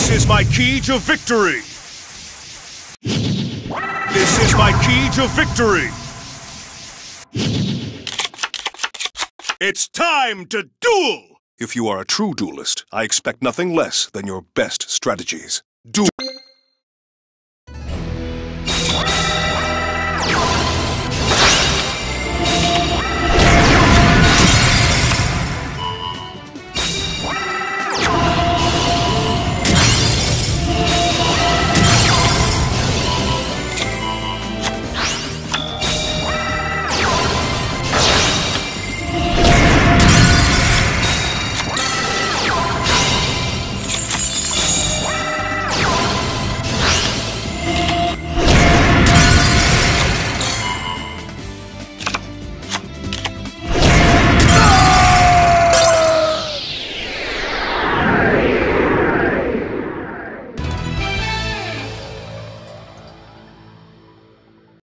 This is my key to victory! This is my key to victory! It's time to duel! If you are a true duelist, I expect nothing less than your best strategies. Duel!